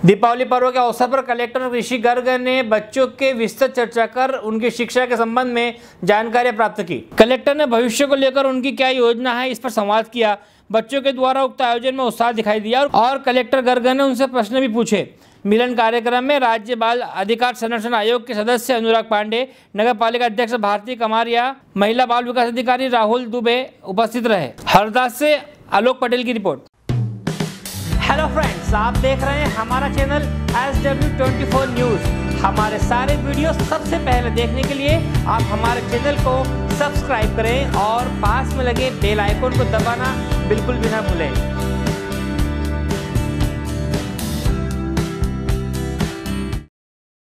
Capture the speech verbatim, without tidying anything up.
दीपावली पर्व के अवसर पर कलेक्टर ऋषि गर्ग ने बच्चों के विस्तृत चर्चा कर उनकी शिक्षा के संबंध में जानकारी प्राप्त की। कलेक्टर ने भविष्य को लेकर उनकी क्या योजना है इस पर संवाद किया। बच्चों के द्वारा उक्त आयोजन में उत्साह दिखाई दिया और कलेक्टर गर्ग ने उनसे प्रश्न भी पूछे। मिलन कार्यक्रम में राज्य बाल अधिकार संरक्षण आयोग के सदस्य अनुराग पांडे, नगर पालिका अध्यक्ष भारती कमारिया, महिला बाल विकास अधिकारी राहुल दुबे उपस्थित रहे। हरदा से आलोक पटेल की रिपोर्ट। हेलो फ्रेंड्स, आप देख रहे हैं हमारा channel S W twenty four news. हमारे सारे वीडियो सबसे पहले देखने के लिए आप हमारे चैनल को सब्सक्राइब करें और पास में लगे बेल आइकन को दबाना बिल्कुल भी ना भूलें।